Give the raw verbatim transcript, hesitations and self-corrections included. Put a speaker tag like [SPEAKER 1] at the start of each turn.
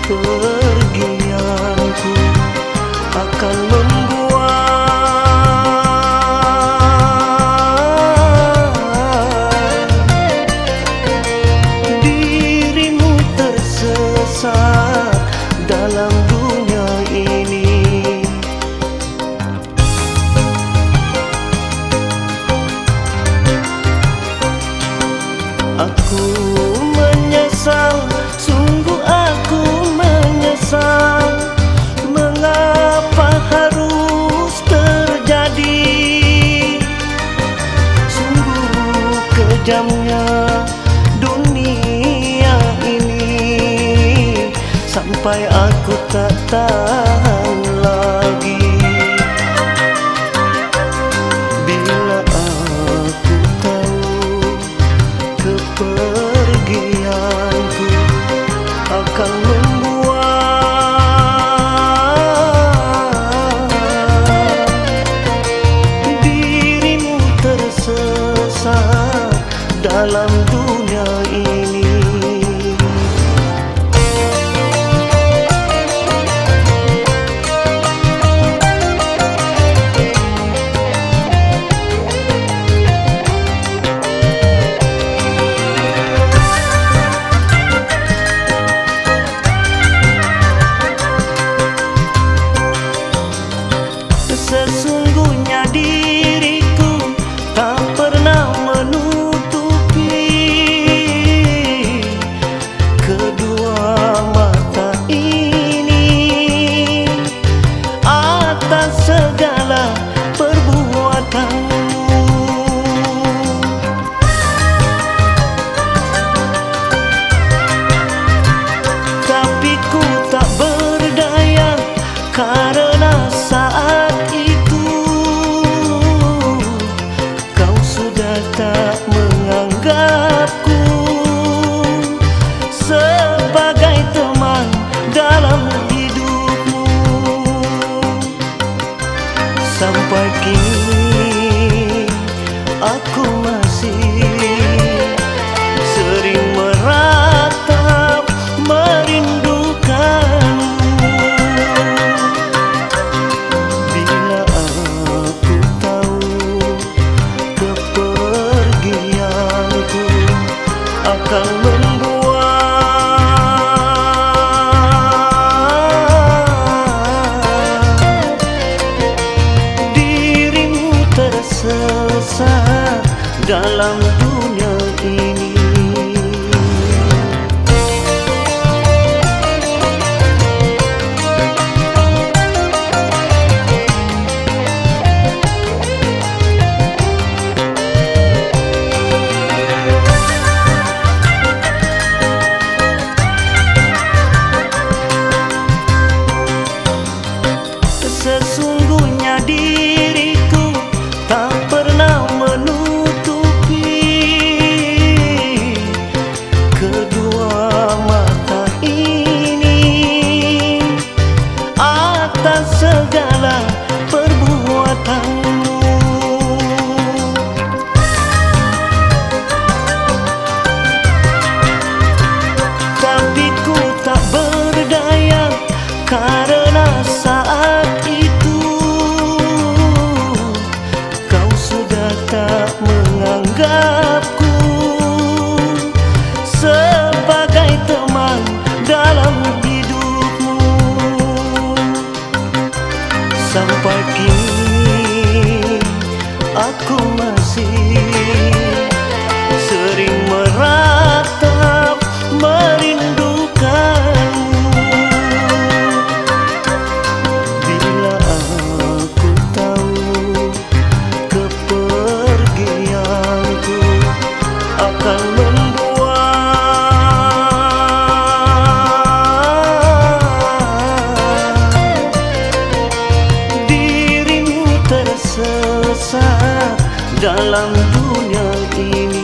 [SPEAKER 1] kepergianku akan membuat dirimu tersesat dalam dunia ini. Aku menyesal, sungguh aku menyesal, mengapa harus terjadi. Sungguh kejamnya dunia ini, sampai aku tak tahan lagi. Bila aku tahu kepergianku akan membuat dirimu tersesat dalam dunia ini. Sesungguhnya diriku tak pernah menutupi kedua mata ini atas segala perbuatanmu. Tapi ku tak berdaya karena saat tak menganggapku sebagai teman dalam hidupmu. Sampai kini aku masih sering meratap merindukanmu. Bila aku tahu kepergianku akan membuat dirimu tersesat dalam dunia ini. Sesungguhnya diriku tak pernah menutupi kedua mata ini atas segala perbuatanmu. Tapi ku tak berdaya karena saat tak menganggapku sebagai teman dalam hidupmu. Sampai kini aku masih sering meratap merindukanmu. Bila aku tahu kepergianku akan membuat dirimu tersesat dalam dunia ini.